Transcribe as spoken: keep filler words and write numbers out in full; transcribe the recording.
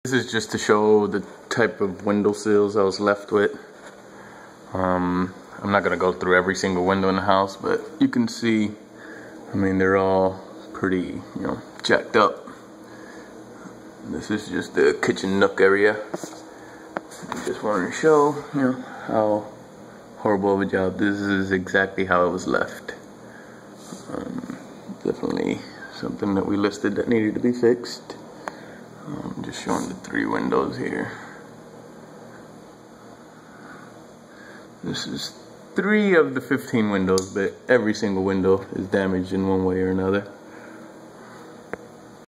This is just to show the type of window sills I was left with. Um, I'm not gonna go through every single window in the house, but you can see, I mean, they're all pretty, you know, jacked up. This is just the kitchen nook area. I just wanted to show, you know, how horrible of a job. This is exactly how it was left. Um, definitely something that we listed that needed to be fixed. I'm just showing the three windows here. This is three of the fifteen windows, but every single window is damaged in one way or another.